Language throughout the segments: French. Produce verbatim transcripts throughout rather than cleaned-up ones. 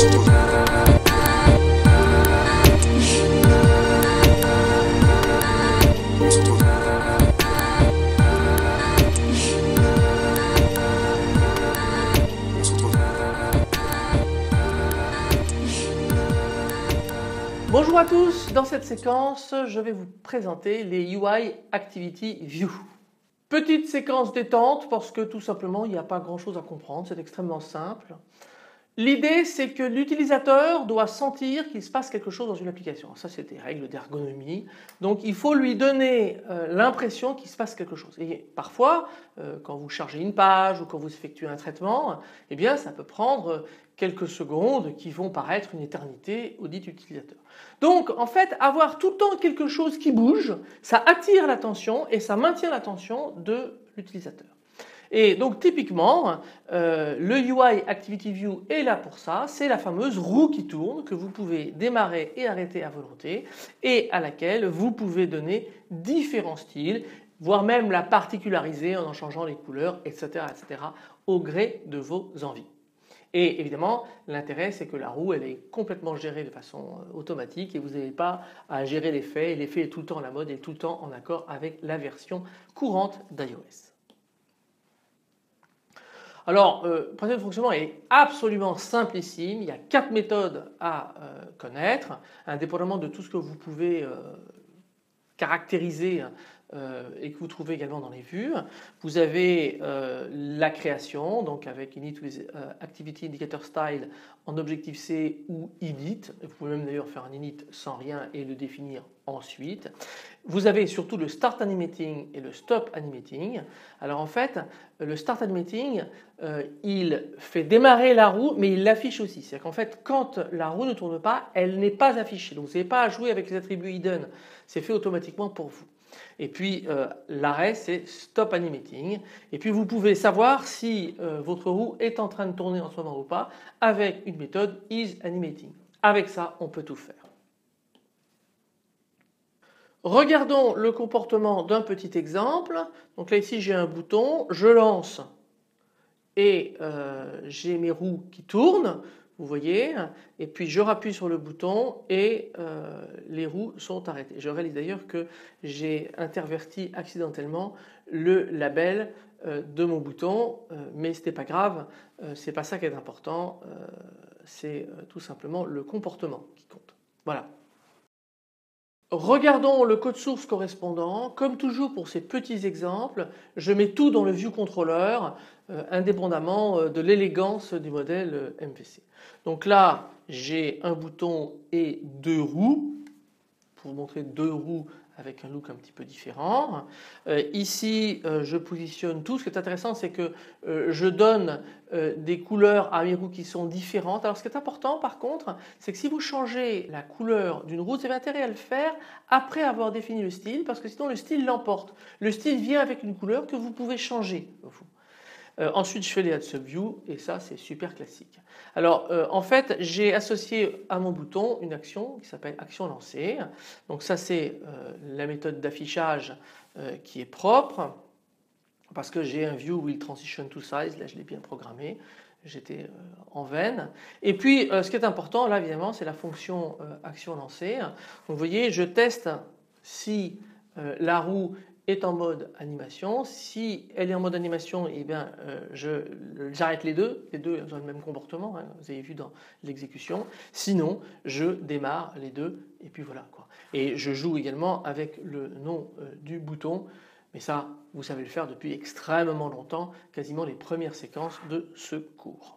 Bonjour à tous, dans cette séquence je vais vous présenter les U I Activity View. Petite séquence détente parce que tout simplement il n'y a pas grand chose à comprendre, c'est extrêmement simple. L'idée c'est que l'utilisateur doit sentir qu'il se passe quelque chose dans une application. Ça c'est des règles d'ergonomie, donc il faut lui donner euh, l'impression qu'il se passe quelque chose. Et parfois euh, quand vous chargez une page ou quand vous effectuez un traitement, eh bien ça peut prendre quelques secondes qui vont paraître une éternité au dit utilisateur. Donc en fait avoir tout le temps quelque chose qui bouge, ça attire l'attention et ça maintient l'attention de l'utilisateur. Et donc typiquement euh, le U I Activity View est là pour ça, c'est la fameuse roue qui tourne que vous pouvez démarrer et arrêter à volonté et à laquelle vous pouvez donner différents styles, voire même la particulariser en en changeant les couleurs, et cetera, et cetera au gré de vos envies. Et évidemment l'intérêt c'est que la roue elle est complètement gérée de façon automatique et vous n'avez pas à gérer l'effet, et l'effet est tout le temps à la mode et tout le temps en accord avec la version courante d'iOS. Alors euh, le principe de fonctionnement est absolument simplissime, il y a quatre méthodes à euh, connaître, indépendamment de tout ce que vous pouvez euh, caractériser euh, et que vous trouvez également dans les vues. Vous avez euh, la création, donc avec Init with euh, Activity Indicator Style en Objective-C ou Init. Vous pouvez même d'ailleurs faire un Init sans rien et le définir ensuite. Vous avez surtout le Start Animating et le Stop Animating. Alors en fait, le Start Animating, euh, il fait démarrer la roue, mais il l'affiche aussi. C'est-à-dire qu'en fait, quand la roue ne tourne pas, elle n'est pas affichée. Donc vous n'avez pas à jouer avec les attributs hidden. C'est fait automatiquement pour vous. Et puis euh, l'arrêt c'est Stop Animating. Et puis vous pouvez savoir si euh, votre roue est en train de tourner en ce moment ou pas avec une méthode isAnimating. Avec ça, on peut tout faire. Regardons le comportement d'un petit exemple. Donc là ici j'ai un bouton, je lance et euh, j'ai mes roues qui tournent, vous voyez, et puis je rappuie sur le bouton et euh, les roues sont arrêtées. Je réalise d'ailleurs que j'ai interverti accidentellement le label euh, de mon bouton, euh, mais ce n'est pas grave, euh, c'est pas ça qui est important, euh, c'est euh, tout simplement le comportement qui compte. Voilà. Regardons le code source correspondant. Comme toujours pour ces petits exemples, je mets tout dans le View Controller euh, indépendamment euh, de l'élégance du modèle euh, M V C. Donc là j'ai un bouton et deux roues, pour vous montrer deux roues avec un look un petit peu différent. Euh, ici euh, je positionne tout. Ce qui est intéressant c'est que euh, je donne euh, des couleurs à mes roues qui sont différentes. Alors ce qui est important par contre c'est que si vous changez la couleur d'une roue, vous avez intérêt à le faire après avoir défini le style, parce que sinon le style l'emporte. Le style vient avec une couleur que vous pouvez changer vous. Euh, ensuite je fais les Add Subview et ça c'est super classique. Alors euh, en fait j'ai associé à mon bouton une action qui s'appelle action lancée. Donc ça c'est euh, la méthode d'affichage euh, qui est propre parce que j'ai un View Will Transition to Size, là je l'ai bien programmé, j'étais euh, en veine. Et puis euh, ce qui est important là évidemment c'est la fonction euh, action lancée. Donc vous voyez je teste si euh, la roue est en mode animation. Si elle est en mode animation, eh bien, euh, je, j'arrête les deux. Les deux ont le même comportement, hein, vous avez vu dans l'exécution. Sinon, je démarre les deux et puis voilà quoi. Et je joue également avec le nom euh, du bouton. Mais ça, vous savez le faire depuis extrêmement longtemps, quasiment les premières séquences de ce cours.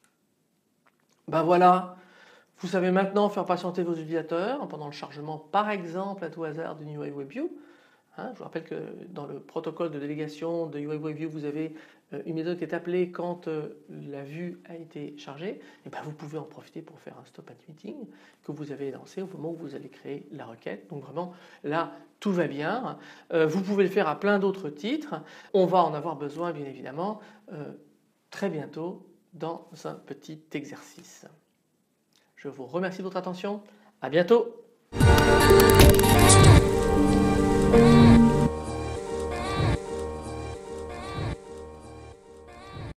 Ben voilà. Vous savez maintenant faire patienter vos utilisateurs pendant le chargement, par exemple, à tout hasard d'une U I WebView. Hein, je vous rappelle que dans le protocole de délégation de U I WebView, vous avez une méthode qui est appelée quand la vue a été chargée. Et ben vous pouvez en profiter pour faire un Stop Animating que vous avez lancé au moment où vous allez créer la requête. Donc vraiment, là, tout va bien. Vous pouvez le faire à plein d'autres titres. On va en avoir besoin, bien évidemment, très bientôt dans un petit exercice. Je vous remercie de votre attention. À bientôt.